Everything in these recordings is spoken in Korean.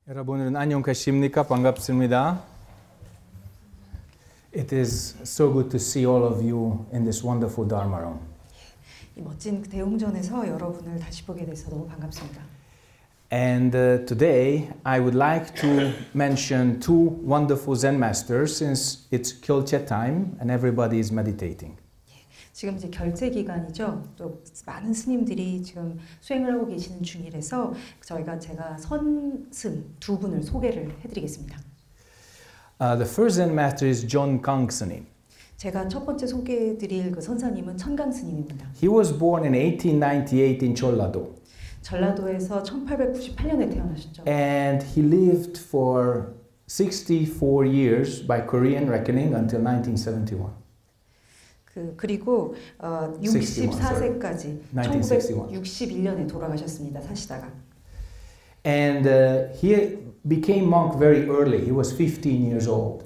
여러분은 안녕하십니까? 반갑습니다. It is so good to see all of you in this wonderful Dharma room. 이 멋진 대웅전에서 여러분을 다시 보게 돼서 너무 반갑습니다. And today I would like to mention two wonderful Zen masters since it's Kyolche time and everybody is meditating. 지금 이제 결제 기간이죠. 또 많은 스님들이 지금 수행을 하고 계시는 중이라서 제가 선승 두 분을 소개를 해드리겠습니다. The first Zen master is John Kang 스님. 제가 첫 번째 소개해드릴 그 선사님은 천강 스님입니다. He was born in 1898 in Jeollado. 전라도에서 1898년에 태어나셨죠. And he lived for 64 years by Korean reckoning until 1971. 그리고 64세까지 1961년에 돌아가셨습니다. 사시다가. And he became monk very early. He was 15 years old.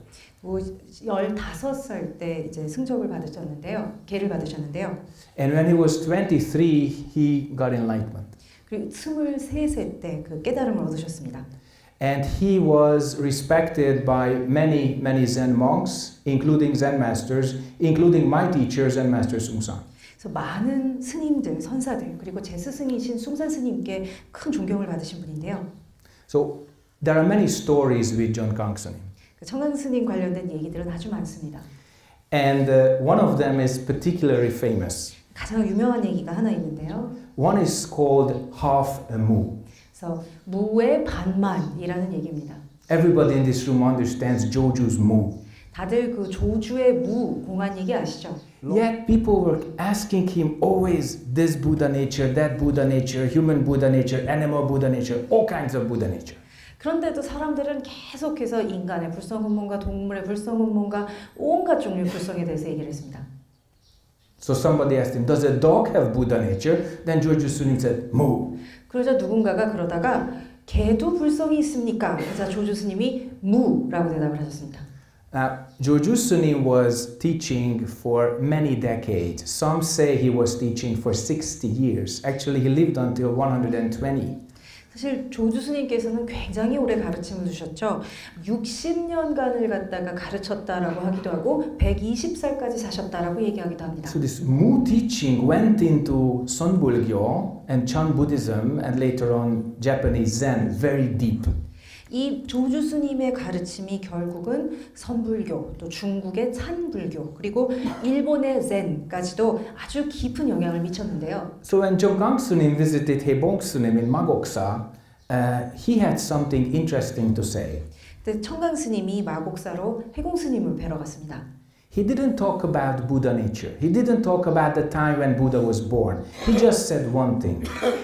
15살 때 이제 승적을 받으셨는데요. 계를 받으셨는데요. And when he was 23, he got enlightenment. 그리고 23세 때 그 깨달음을 얻으셨습니다. And he was respected by many Zen monks, including Zen masters, including my teacher, Zen master Sungsan. 그래서 많은 스님들, 선사들, 그리고 제 스승이신 숭산 스님께 큰 존경을 받으신 분인데요. So there are many stories with John Kang 스님. 청강 스님 관련된 얘기들은 아주 많습니다. And one of them is particularly famous. 가장 유명한 얘기가 하나 있는데요. One is called half a moo. 그래서 무의 반만이라는 얘기입니다. Everybody in this room understands Joju's moo. 다들 그 조주의 무 공안 얘기 아시죠? Yet people were asking him always this Buddha nature, that Buddha nature, human Buddha nature, animal Buddha nature, all kinds of Buddha nature. 그런데도 사람들은 계속해서 인간의 불성은 뭔가, 동물의 불성은 뭔가, 온갖 종류의 불성에 대해서 얘기를 했습니다. So somebody asked him, does a dog have Buddha nature? Then Joju Sunim said, moo. 그러자 누군가가 그러다가 개도 불성이 있습니까? 그래서 조주 스님이 무라고 대답을 하셨습니다. Joju Sunim was teaching for many decades. Some say he was teaching for 60 years. Actually, he lived until 120. 사실 조주 스님께서는 굉장히 오래 가르침을 주셨죠. 60년간을 갖다가 가르쳤다라고 하기도 하고 120살까지 사셨다라고 얘기하기도 합니다. So this Mu teaching went into Sonbulgyo and Chan Buddhism and later on Japanese Zen very deep. 이 조주 스님의 가르침이 결국은 선불교, 또 중국의 찬불교, 그리고 일본의 젠까지도 아주 깊은 영향을 미쳤는데요. So when John Kang Sunim visited Haebong Sunim in Magoksa, he had something interesting to say. 그때 청강 스님이 마곡사로 해공 스님을 뵈러 갔습니다. He didn't talk about Buddha nature. He didn't talk about the time when Buddha was born. He just said one thing.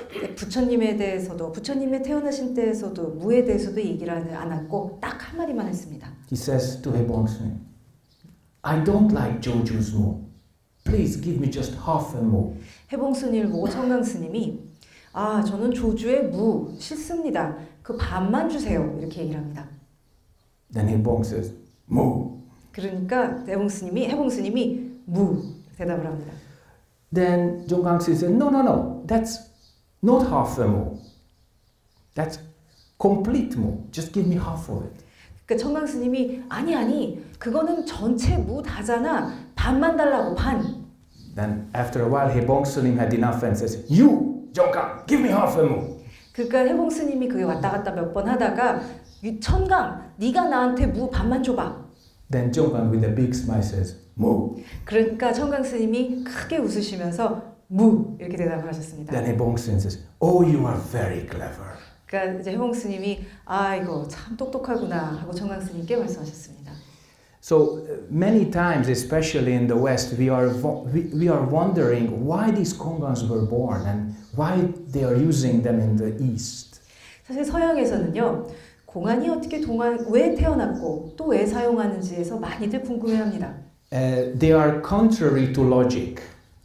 부처님에 대해서도, 부처님의 태어나신 때에서도, 무에 대해서도 얘기를 안 했고 딱 한마디만 했습니다. He says to Haebong Sunim, I don't like Joju's moo. Please give me just half a moo. 해봉 스님을 보고 청강 스님이 저는 조주의 무 싫습니다. 그 반만 주세요. 이렇게 얘기를 합니다. Then Haebong says, moo. 그러니까 해봉 스님이 무 대답을 합니다. Then John Kang Sunim said, no, that's not half a moo. That's complete moo. Just give me half of it. 그러니까 청강 스님이 아니 그거는 전체 무 다잖아. 반만 달라고 반. Then after a while Haebong Sunim had enough and says, you, John Kang, give me half a moo. 그러니까 해봉 스님이 그게 왔다 갔다 몇 번 하다가 천강, 네가 나한테 무 반만 줘봐. Then John Kang with a big smile says, moo. 그러니까 청강 스님이 크게 웃으시면서 무 이렇게 대답을 하셨습니다. Then Haebong Sunim says, oh, you are very clever. 그러니까 이제 해봉 스님이 이거 참 똑똑하구나 하고 청강 스님께 말씀하셨습니다. So many times, especially in the West, we are wondering why these Konghans were born and why they are using them in the East. 사실 서양에서는요. 공안이 어떻게 왜 태어났고 또 왜 사용하는지에서 많이들 궁금해합니다. They are contrary to logic.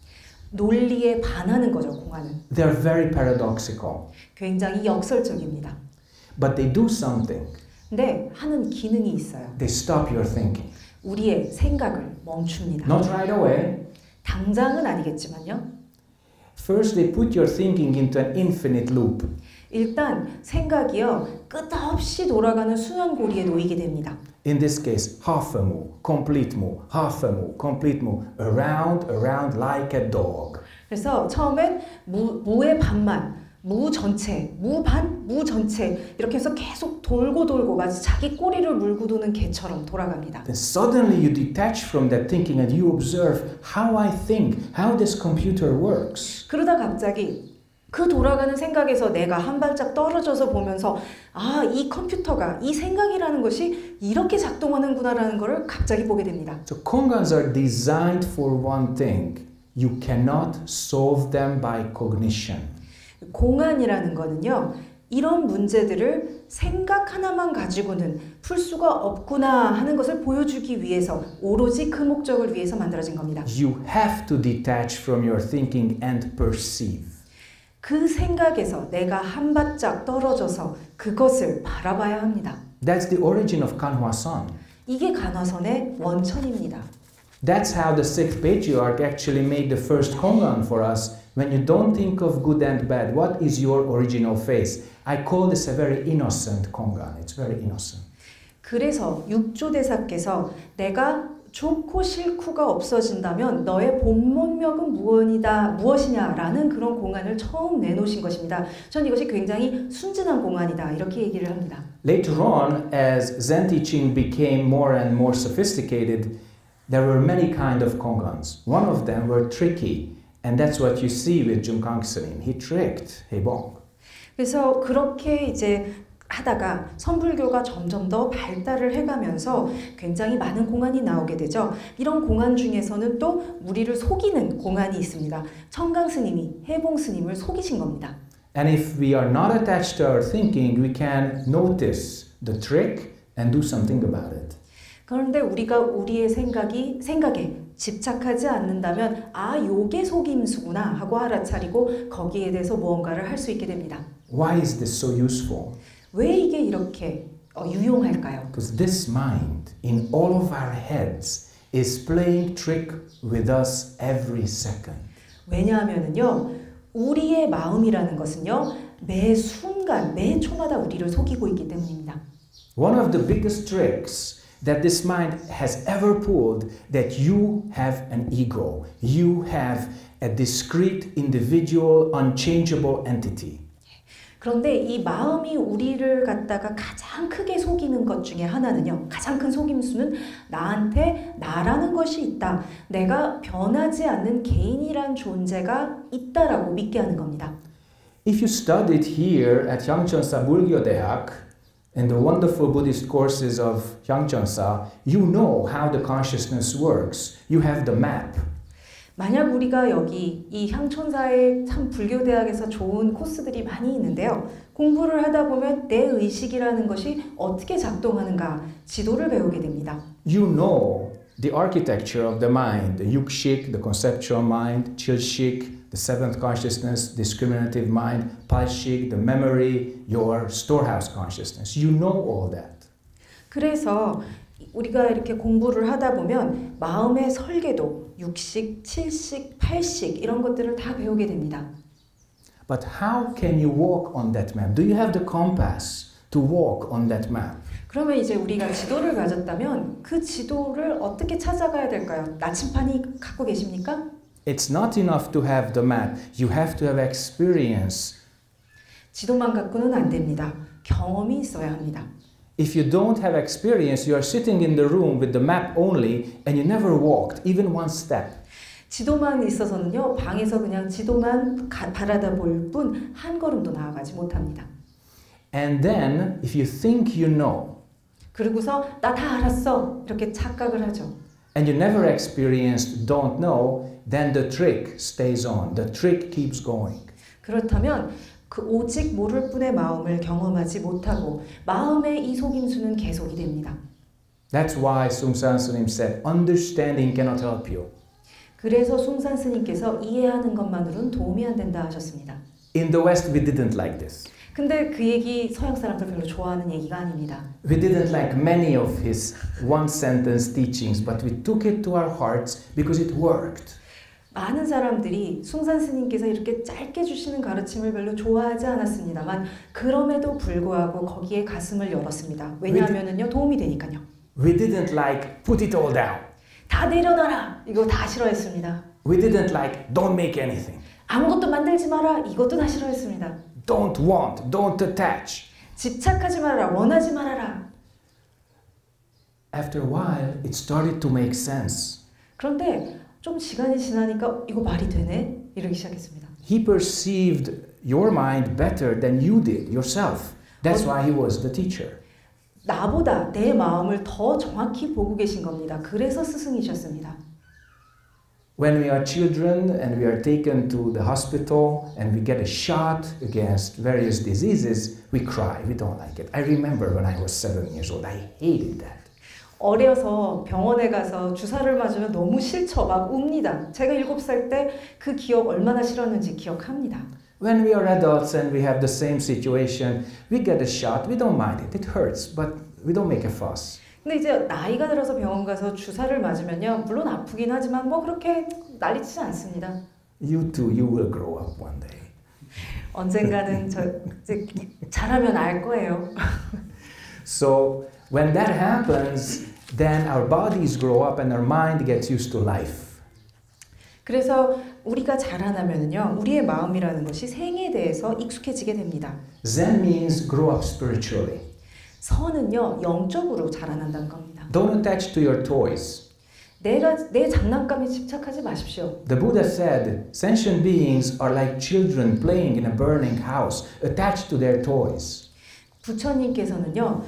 논리에 반하는 거죠, 공안은. They are very paradoxical. 굉장히 역설적입니다. But they do something. 근데 하는 기능이 있어요. They stop your thinking. 우리의 생각을 멈춥니다. Not right away. 당장은 아니겠지만요. First, they put your thinking into an infinite loop. 일단 생각이요 끝없이 돌아가는 순환고리에 놓이게 됩니다. In this case, half a moo, complete moo, half a moo, complete moo, around, around like a dog. 그래서 처음엔 무의 반만, 무 전체, 무 반, 무 전체 이렇게 해서 계속 돌고 마치 자기 꼬리를 물고 도는 개처럼 돌아갑니다. Then suddenly you detach from that thinking and you observe how I think, how this computer works. 그러다 갑자기 그 돌아가는 생각에서 내가 한 발짝 떨어져서 보면서 아, 이 컴퓨터가 이 생각이라는 것이 이렇게 작동하는구나라는 것을 갑자기 보게 됩니다. So kongans are designed for one thing. You cannot solve them by cognition. 공안이라는 거는요. 이런 문제들을 생각 하나만 가지고는 풀 수가 없구나 하는 것을 보여주기 위해서 오로지 그 목적을 위해서 만들어진 겁니다. You have to detach from your thinking and perceive. 그 생각에서 내가 한 발짝 떨어져서 그것을 바라봐야 합니다. That's the origin of Kanhwasan. 이게 간화선의 원천입니다. That's how the sixth patriarch actually made the first kongan for us. When you don't think of good and bad, what is your original face? I call this a very innocent kongan. It's very innocent. 그래서 육조대사께서 내가 좋고 싫고가 없어진다면 너의 본문명은 무엇이냐라는 그런 공안을 처음 내놓으신 것입니다. 전 이것이 굉장히 순진한 공안이다 이렇게 얘기를 합니다. Later on, as Zen teaching became more and more sophisticated, there were many kind of kongans. One of them were tricky, and that's what you see with Jungkang Sunim. He tricked Hebong. 그래서 그렇게 이제 하다가 선불교가 점점 더 발달을 해가면서 굉장히 많은 공안이 나오게 되죠. 이런 공안 중에서는 또 우리를 속이는 공안이 있습니다. 청강 스님이 해봉 스님을 속이신 겁니다. And if we are not attached to our thinking, we can notice the trick and do something about it. 그런데 우리가 우리의 생각에 집착하지 않는다면 아, 요게 속임수구나 하고 알아차리고 거기에 대해서 무언가를 할 수 있게 됩니다. Why is this so useful? 왜 이게 이렇게 유용할까요? Because this mind in all of our heads is playing trick with us every second. 왜냐하면은요, 우리의 마음이라는 것은요, 매 순간, 매 초마다 우리를 속이고 있기 때문입니다. One of the biggest tricks that this mind has ever pulled, that you have an ego. You have a discrete, individual, unchangeable entity. 그런데 이 마음이 우리를 갖다가 가장 크게 속이는 것 중에 하나는요. 가장 큰 속임수는 나한테 나라는 것이 있다. 내가 변하지 않는 개인이란 존재가 있다라고 믿게 하는 겁니다. If you studied here at Hyangcheonsa Bulgyo Daehak, in the wonderful Buddhist courses of Hyangcheonsa, you know how the consciousness works. You have the map. 만약 우리가 여기 이 향천사의 참 불교대학에서 좋은 코스들이 많이 있는데요. 공부를 하다 보면 내 의식이라는 것이 어떻게 작동하는가 지도를 배우게 됩니다. You know the architecture of the mind, the Yukshik, the conceptual mind, Chilshik, the seventh consciousness, discriminative mind, Palshik, the memory, your storehouse consciousness. You know all that. 그래서 우리가 이렇게 공부를 하다 보면 마음의 설계도, 6식, 7식, 8식 이런 것들을 다 배우게 됩니다. But how can you walk on that map? Do you have the compass to walk on that map? 그러면 이제 우리가 지도를 가졌다면 그 지도를 어떻게 찾아가야 될까요? 나침판이 갖고 계십니까? It's not enough to have the map. You have to have experience. 지도만 갖고는 안 됩니다. 경험이 있어야 합니다. If you don't have experience, you are sitting in the room with the map only and you never walked even one step. 지도만 있어서는요, 방에서 그냥 지도만 바라다 볼 뿐 한 걸음도 나아가지 못합니다. And then, if you think you know, 그리고서 나 다 알았어 이렇게 착각을 하죠. and you never experienced don't know, then the trick stays on. The trick keeps going. 그렇다면 그 오직 모를 뿐의 마음을 경험하지 못하고 마음의 이 속임수는 계속이 됩니다. That's why Sungsan Sunim said, understanding cannot help you. 그래서 숭산 스님께서 이해하는 것만으로는 도움이 안 된다 하셨습니다. In the West, we didn't like this. 근데 그 얘기 서양 사람들 별로 좋아하는 얘기가 아닙니다. We didn't like many of his one-sentence teachings, but we took it to our hearts because it worked. 많은 사람들이 숭산 스님께서 이렇게 짧게 주시는 가르침을 별로 좋아하지 않았습니다만 그럼에도 불구하고 거기에 가슴을 열었습니다. 왜냐하면은요 도움이 되니까요. We didn't like put it all down. 다 내려놔라 이거 다 싫어했습니다. We didn't like don't make anything. 아무것도 만들지 마라 이것도 다 싫어했습니다. Don't want, don't attach. 집착하지 말아라 원하지 말아라. After a while, it started to make sense. 그런데 좀 시간이 지나니까 이거 말이 되네? 이러기 시작했습니다. He perceived your mind better than you did yourself. That's why he was the teacher. 나보다 내 마음을 더 정확히 보고 계신 겁니다. 그래서 스승이셨습니다. When we are children and we are taken to the hospital and we get a shot against various diseases, we cry. We don't like it. I remember when I was 7 years old, I hated that. 어려서 병원에 가서 주사를 맞으면 너무 싫죠. 막 웁니다. 제가 7살 때 그 기억 얼마나 싫었는지 기억합니다. When we are adults and we have the same situation, we get a shot, we don't mind it. It hurts, but we don't make a fuss. 근데 이제 나이가 들어서 병원 가서 주사를 맞으면요. 물론 아프긴 하지만 뭐 그렇게 난리치지 않습니다. You too, you will grow up one day. 언젠가는 저 이제 잘하면 알 거예요. So when that happens, then our bodies grow up and our mind gets used to life. 그래서 우리가 자라나면은요, 우리의 마음이라는 것이 생에 대해서 익숙해지게 됩니다. Zen means grow up spiritually. 선은요, 영적으로 자라난다는 겁니다. Don't attach to your toys. 내 장난감에 집착하지 마십시오. The Buddha said, sentient beings are like children playing in a burning house, attached to their toys. 부처님께서는요,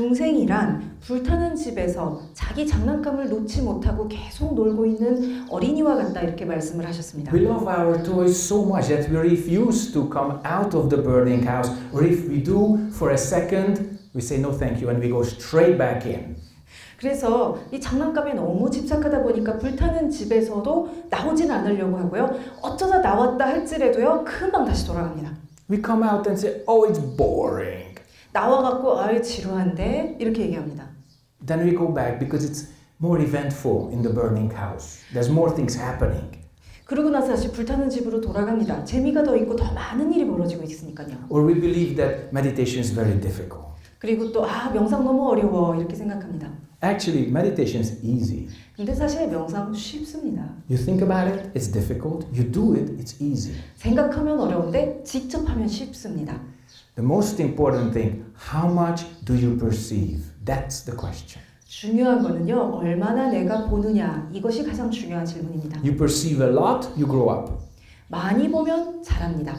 중생이란 불타는 집에서 자기 장난감을 놓지 못하고 계속 놀고 있는 어린이와 같다 이렇게 말씀을 하셨습니다. We love our toys so much that we refuse to come out of the burning house, or if we do for a second, we say no thank you and we go straight back in. 그래서 이 장난감에 너무 집착하다 보니까 불타는 집에서도 나오진 않으려고 하고요. 어쩌다 나왔다 할지라도요, 금방 다시 돌아갑니다. We come out and say, oh, it's boring. 나와갖고 아유 지루한데 이렇게 얘기합니다. Then we go back because it's more eventful in the burning house. There's more things happening. 그러고 나서 다시 불타는 집으로 돌아갑니다. 재미가 더 있고 더 많은 일이 벌어지고 있으니까요. Or we believe that meditation is very difficult. 그리고 또 명상 너무 어려워 이렇게 생각합니다. Actually, meditation is easy. 근데 사실 명상 쉽습니다. You think about it, it's difficult. You do it, it's easy. 생각하면 어려운데 직접 하면 쉽습니다. The most important thing, how much do you perceive? That's the question. 중요한 거는요, 얼마나 내가 보느냐 이것이 가장 중요한 질문입니다. You perceive a lot, you grow up. 많이 보면 잘합니다.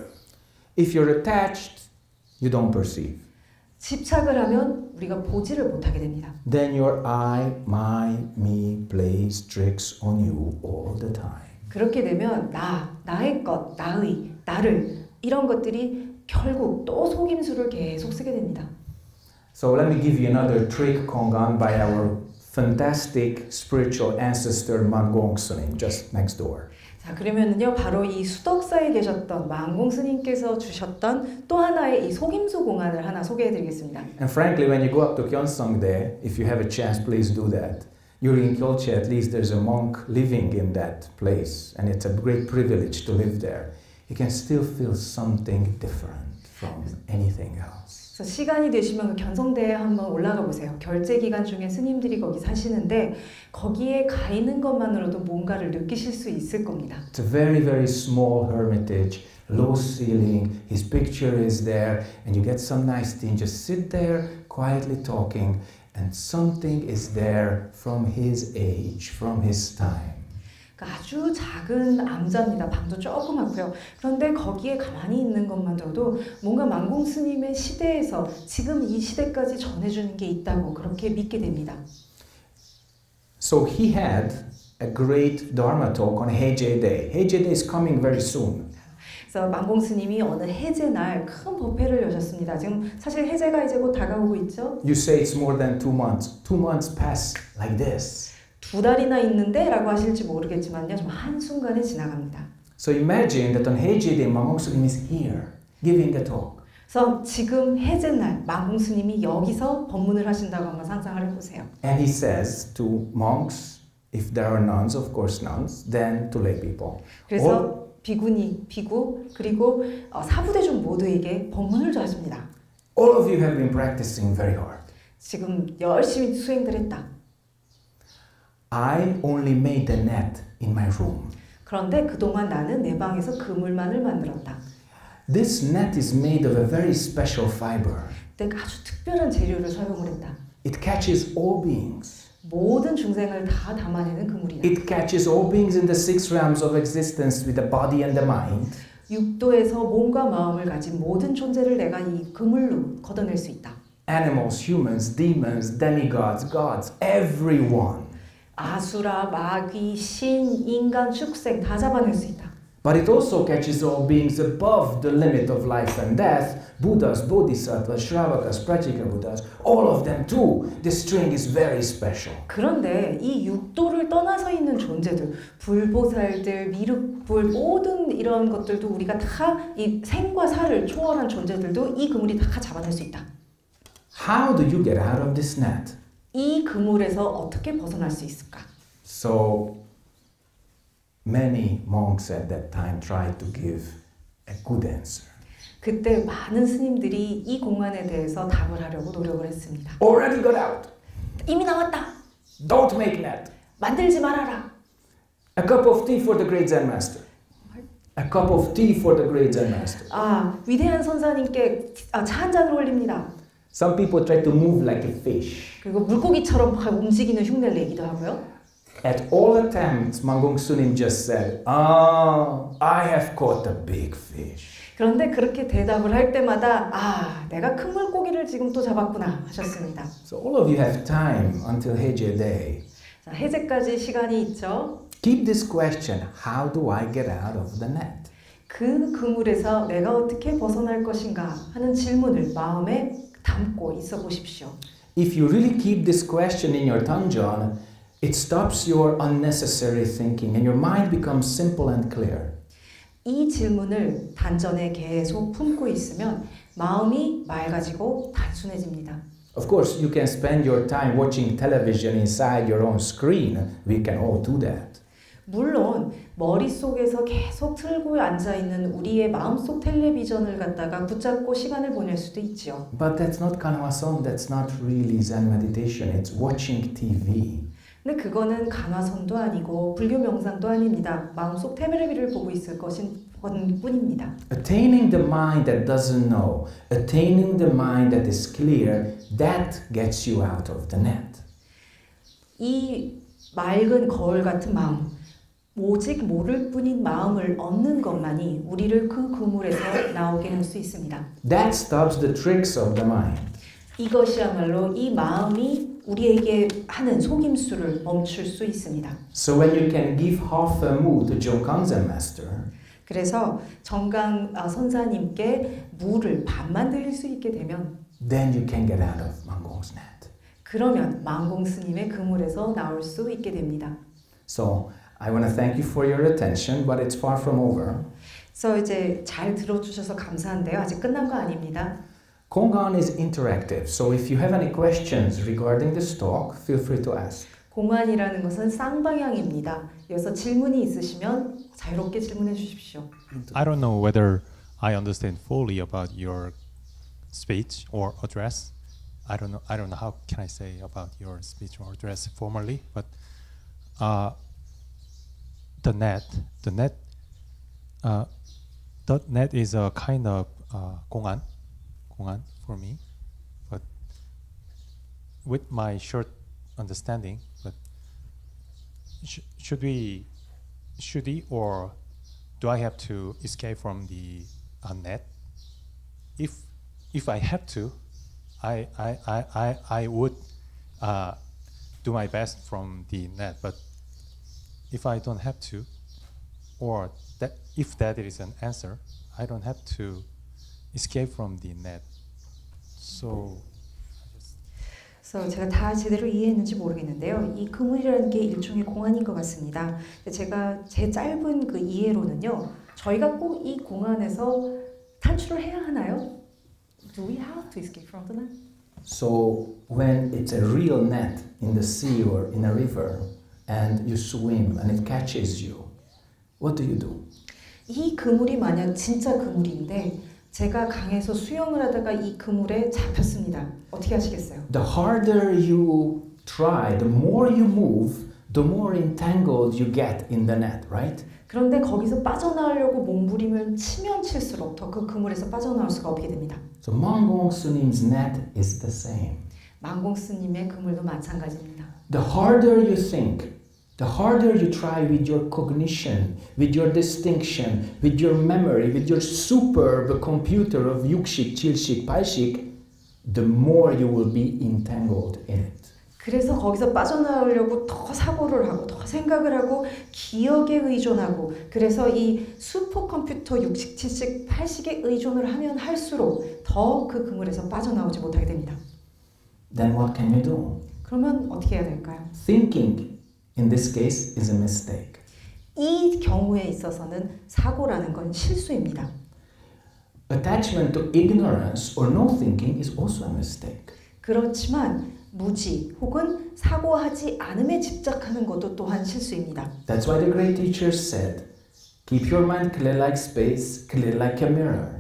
If you're attached, you don't perceive. 집착을 하면 우리가 보지를 못하게 됩니다. Then your I, my, me plays tricks on you all the time. 그렇게 되면 나의 것, 나의, 나를 이런 것들이 결국 또 속임수를 계속 쓰게 됩니다. So let me give you another trick kongan by our fantastic spiritual ancestor Mangong Sunim, just next door. 자, 그러면은요, 바로 이 수덕사에 계셨던 만공 스님께서 주셨던 또 하나의 이 속임수 공안을 하나 소개해드리겠습니다. And frankly, when you go up to Gyeongsangdae, if you have a chance, please do that. You're in Gyeolche, at least there's a monk living in that place, and it's a great privilege to live there. You can still feel something different from anything else. 그래서 시간이 되시면 그 견성대에 한번 올라가 보세요. 결제 기간 중에 스님들이 거기 사시는데 거기에 가 있는 것만으로도 뭔가를 느끼실 수 있을 겁니다. It's a very, very small hermitage, low ceiling, his picture is there, and you get some nice tea and just sit there quietly talking, and something is there from his age, from his time. 아주 작은 암자입니다. 방도 조그맣고요. 그런데 거기에 가만히 있는 것만 들어도 뭔가 만공 스님의 시대에서 지금 이 시대까지 전해주는 게 있다고 그렇게 믿게 됩니다. So he had a great Dharma talk on Heije Day. Heije Day is coming very soon. 그래서 만공 스님이 어느 해제 날 큰 법회를 여셨습니다. 지금 사실 해제가 이제 곧 다가오고 있죠. You say it's more than 2 months. 2 months pass like this. 2달이나 있는데 라고 하실지 모르겠지만요. 좀 한순간에 지나갑니다. So imagine that on Heije Day, Mangong Sunim is here, giving a talk. 그래서 지금 해제날 만공 스님이 여기서 법문을 하신다고 한번 상상을 해보세요. And he says to monks, if there are nuns, of course nuns, then to lay people. 그래서 비구니, 비구 그리고 사부대중 모두에게 법문을 줬습니다. All of you have been practicing very hard. 지금 열심히 수행들 했다. I only made the net in my room. 그런데 그동안 나는 내 방에서 그물만을 만들었다. This net is made of a very special fiber. 내가 아주 특별한 재료를 사용을 했다. It catches all beings. 모든 중생을 다 담아내는 그물이다. It catches all beings in the six realms of existence with the body and the mind. 육도에서 몸과 마음을 가진 모든 존재를 내가 이 그물로 걷어낼 수 있다. Animals, humans, demons, demigods, gods, everyone. 아수라, 마귀, 신, 인간, 축생 다 잡아낼 수 있다. But it also catches all beings above the limit of life and death. Buddhas, Bodhisattvas, Shravakas, Prajika Buddhas, all of them too. This string is very special. 그런데 이 육도를 떠나서 있는 존재들, 불보살들, 미륵불 모든 이런 것들도 우리가 다 이 생과 사를 초월한 존재들도 이 그물이 다 잡아낼 수 있다. How do you get out of this net? 이 그물에서 어떻게 벗어날 수 있을까? So many monks at that time tried to give a good answer. 그때 많은 스님들이 이 공안에 대해서 답을 하려고 노력을 했습니다. Already got out. 이미 나왔다. Don't make net. 만들지 말아라. A cup of tea for the great Zen master. A cup of tea for the great Zen master. 위대한 선사님께 차 한 잔을 올립니다. Some people try to move like a fish. 그리고 물고기처럼 움직이는 흉내를 내기도 하고요. At all attempts, Manggong Sunim just said, I have caught a big fish. 그런데 그렇게 대답을 할 때마다 내가 큰 물고기를 지금 또 잡았구나 하셨습니다. So all of you have time until Heje Day. 자, 해제까지 시간이 있죠. Keep this question, how do I get out of the net? 그 그물에서 내가 어떻게 벗어날 것인가 하는 질문을 마음에 담고 있어 보십시오. If you really keep this question in your tanjon, it stops your unnecessary thinking and your mind becomes simple and clear. 이 질문을 단전에 계속 품고 있으면 마음이 맑아지고 단순해집니다. Of course, you can spend your time watching television inside your own screen. We can all do that. 물론 머릿속에서 계속 틀고 앉아있는 우리의 마음속 텔레비전을 갖다가 붙잡고 시간을 보낼 수도 있죠. But that's not Kanwason, that's not really Zen meditation, it's watching TV. 근데 그거는 간화선도 아니고 불교 명상도 아닙니다. 마음속 텔레비를 보고 있을 것인 뿐입니다. Attaining the mind that doesn't know, attaining the mind that is clear, that gets you out of the net. 이 맑은 거울 같은 마음, 오직 모를 뿐인 마음을 얻는 것만이 우리를 그 그물에서 나오게 할 수 있습니다. That stops the tricks of the mind. 이것이야말로 이 마음이 우리에게 하는 속임수를 멈출 수 있습니다. So when you can give half a mu to Jongkang Zen Master, 그래서 정강 선사님께 무를 반만 드릴 수 있게 되면 then you can get out of Manggong's net. 그러면 망공 스님의 그물에서 나올 수 있게 됩니다. So I want to thank you for your attention, but it's far from over. 그래서 이제 잘 들어주셔서 감사한데요. 아직 끝난 거 아닙니다. Kongan is interactive, so if you have any questions regarding this talk, feel free to ask. 공안이라는 것은 쌍방향입니다. 여기서 질문이 있으시면 자유롭게 질문해 주십시오. I don't know whether I understand fully about your speech or address. I don't know how can I say about your speech or address formally, but the net is a kind of 공안 for me, but with my short understanding, but should we or do I have to escape from the net? If I have to, I would do my best from the net, but if I don't have to, or that if that is an answer, I don't have to escape from the net. So 그래서 제가 다 제대로 이해했는지 모르겠는데요. 이 그물이라는 게 일종의 공안인 것 같습니다. 제가 제 짧은 그 이해로는요. 저희가 꼭 이 공안에서 탈출을 해야 하나요? Do we have to escape from the net? So when it's a real net in the sea or in a river, and you swim and it catches you. What do you do? 이 그물이 만약 진짜 그물인데 제가 강에서 수영을 하다가 이 그물에 잡혔습니다. 어떻게 하시겠어요? The harder you try, the more you move, the more entangled you get in the net, right? 그런데 거기서 빠져나오려고 몸부림을 치면 칠수록 더 그 그물에서 빠져나올 수가 없게 됩니다. So Manggong Su님's net is the same. 망공스님의 그물도 마찬가지입니다. The harder you think, the harder you try with your cognition, with your distinction, with your memory, with your superb computer of Yukshik, Chilshik, Paishik, the more you will be entangled in it. 그래서 거기서 빠져나오려고 더 사고를 하고 더 생각을 하고 기억에 의존하고 그래서 이 슈퍼컴퓨터 6식, 7식, 8식에 의존을 하면 할수록 더 그 그물에서 빠져나오지 못하게 됩니다. Then what can you do? 그러면 어떻게 해야 될까요? Thinking, in this case, is a mistake. 이 경우에 있어서는 사고라는 건 실수입니다. Attachment to ignorance or no thinking is also a mistake. 그렇지만 무지 혹은 사고하지 않음에 집착하는 것도 또한 실수입니다. That's why the great teachers said, keep your mind clear like space, clear like a mirror.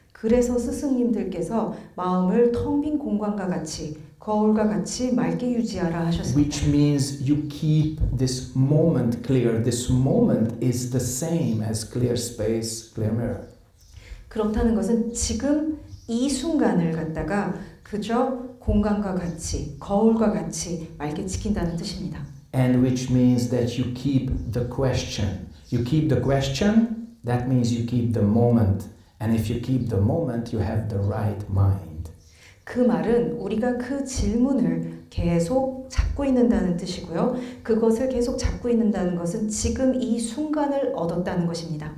그래서 스승님들께서 마음을 텅 빈 공간과 같이 거울과 같이 맑게 유지하라 하셨습니다. Which means you keep this moment clear. This moment is the same as clear space, clear mirror. 그렇다는 것은 지금 이 순간을 갖다가 그저 공간과 같이 거울과 같이 맑게 지킨다는 뜻입니다. And which means that you keep the question. You keep the question, that means you keep the moment. And if you keep the moment, you have the right mind. 그 말은 우리가 그 질문을 계속 잡고 있는다는 뜻이고요. 그것을 계속 잡고 있는다는 것은 지금 이 순간을 얻었다는 것입니다.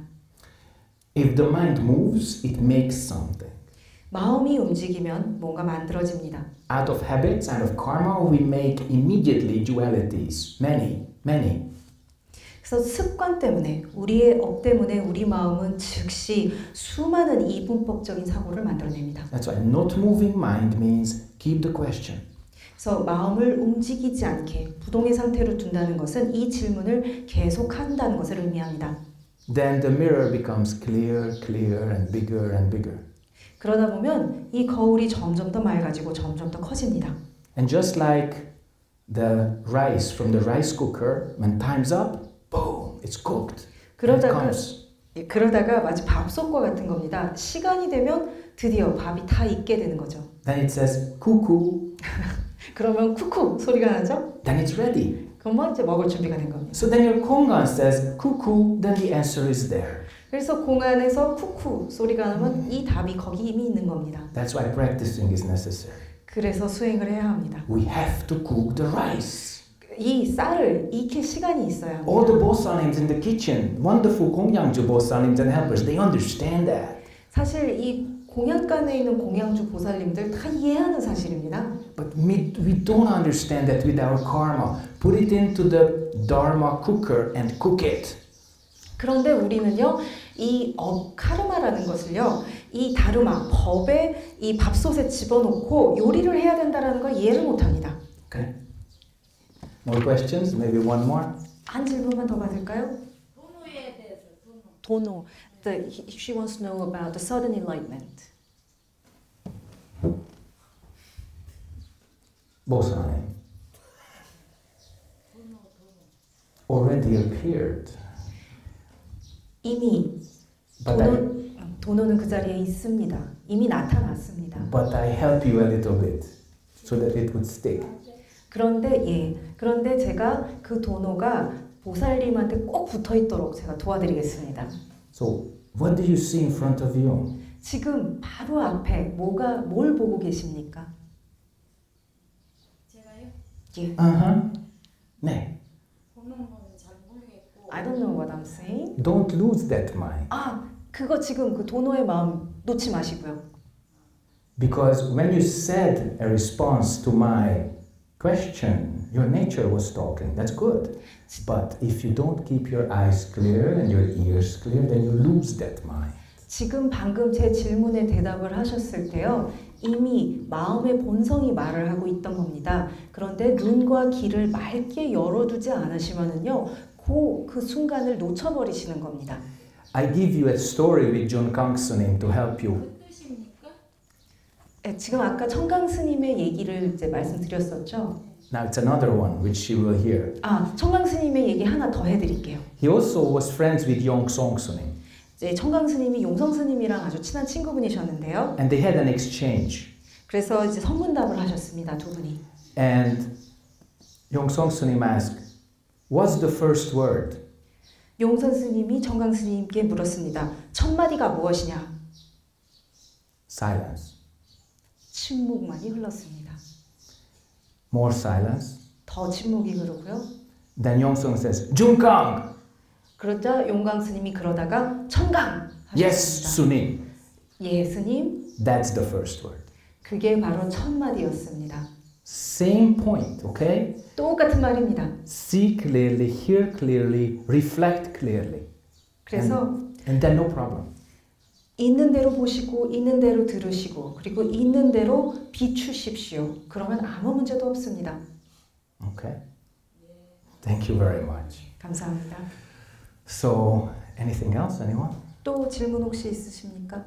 If the mind moves, it makes something. 마음이 움직이면 뭔가 만들어집니다. Out of habits, out of karma, we make immediately dualities. Many. 그래서 습관 때문에 우리의 업 때문에 우리 마음은 즉시 수많은 이분법적인 사고를 만들어냅니다. That's why not moving mind means keep the question. 그래서 마음을 움직이지 않게 부동의 상태로 둔다는 것은 이 질문을 계속한다는 것을 의미합니다. Then the mirror becomes clear and bigger. 그러다 보면 이 거울이 점점 더 맑아지고 점점 더 커집니다. And just like the rice from the rice cooker, when time's up, boom, it's cooked. 그러다가 마치 밥솥과 같은 겁니다. 시간이 되면 드디어 밥이 다 익게 되는 거죠. Then it says cuckoo. 그러면 쿠쿠 소리가 나죠? Then it's ready. 그러면 이제 먹을 준비가 된 겁니다. So then your kongan says cuckoo, then the answer is there. 그래서 공안에서 쿠쿠 소리가 나면 이 답이 거기 이미 있는 겁니다. That's why practicing is necessary. 그래서 수행을 해야 합니다. We have to cook the rice. 이 쌀을 익힐 시간이 있어야 합니다. All the bosanims in the kitchen, wonderful 공양주 bosanims and helpers, they understand that. 사실 이 공양간에 있는 공양주 보살님들 다 이해하는 사실입니다. But we don't understand that with our karma. Put it into the dharma cooker and cook it. 그런데 우리는요, 이 카르마라는 것을요, 이 다르마, 법의 이 밥솥에 집어넣고 요리를 해야 된다는 걸 이해를 못합니다. Okay. More questions? Maybe one more? 한 질문만 더 받을까요? 도노에 대해서 도노. She wants to know about the sudden enlightenment. Bosanim already appeared. 이미 도노는 그 자리에 있습니다. 이미 나타났습니다. But I help you a little bit so that it would stick. 그런데 제가 그 도노가 보살님한테 꼭 붙어 있도록 제가 도와드리겠습니다. So what do you see in front of you? 지금 바로 앞에 뭘 보고 계십니까? 제가요? 예. 네. 보는 건 잘 모르겠고 I don't know what I'm saying. Don't lose that mind. 그거 지금 그 도노의 마음 놓지 마시고요. Because when you said a response to my question, your nature was talking. That's good. But if you don't keep your eyes clear and your ears clear, then you lose that mind. 지금 방금 제 질문에 대답을 하셨을 때요. 이미 마음의 본성이 말을 하고 있던 겁니다. 그런데 눈과 귀를 맑게 열어두지 않으시면은요. 그 순간을 놓쳐버리시는 겁니다. I give you a story with John Kangsunim to help you. 그 뜻입니까? 네, 지금 아까 청강 스님의 얘기를 이제 말씀드렸었죠. Now it's another one which you will hear. 청강 스님의 얘기 하나 더 해드릴게요. He also was friends with Yongseong Sunim. 이제 청강 스님이 용성 스님이랑 아주 친한 친구분이셨는데요. And they had an exchange. 그래서 이제 선문답을 하셨습니다, 두 분이. And Yongseong Sunim asked, what's the first word? 용선 스님이 청강 스님께 물었습니다. 첫 마디가 무엇이냐? Silence. 침묵만이 흘렀습니다. More silence. 더 침묵이 흐르고요. Then Yongseong says, Junkang! 그러자 용강 스님이 그러다가 청강 Yes, 하셨습니다. Sunim. 예, 스님. That's the first word. 그게 바로 첫 마디였습니다. Same point, okay? 똑같은 말입니다. See clearly, hear clearly, reflect clearly. 그래서 And then no problem. 있는 대로 보시고 있는 대로 들으시고 그리고 있는 대로 비추십시오. 그러면 아무 문제도 없습니다. Okay? Thank you very much. 감사합니다. So, anything else, anyone? 또 질문 혹시 있으십니까?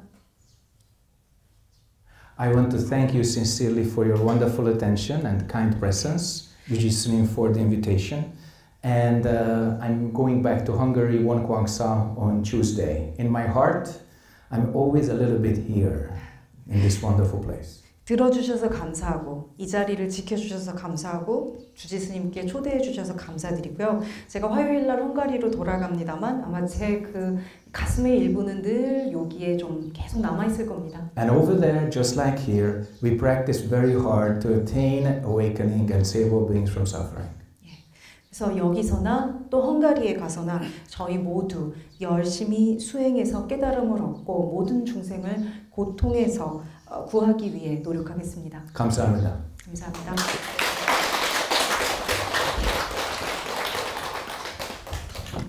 I want to thank you sincerely for your wonderful attention and kind presence, Yuji Sunim, for the invitation. And I'm going back to Hungary, Wonkwangsa, on Tuesday. In my heart, I'm always a little bit here in this wonderful place. 들어주셔서 감사하고 이 자리를 지켜주셔서 감사하고 주지 스님께 초대해 주셔서 감사드리고요. 제가 화요일 날 헝가리로 돌아갑니다만 아마 제 그 가슴의 일부는 늘 여기에 좀 계속 남아 있을 겁니다. And over there, just like here, we practice very hard to attain awakening and save all beings from suffering. 그래서 여기서나 또 헝가리에 가서나 저희 모두 열심히 수행해서 깨달음을 얻고 모든 중생을 고통에서 구하기 위해 노력하겠습니다. 감사합니다. 감사합니다.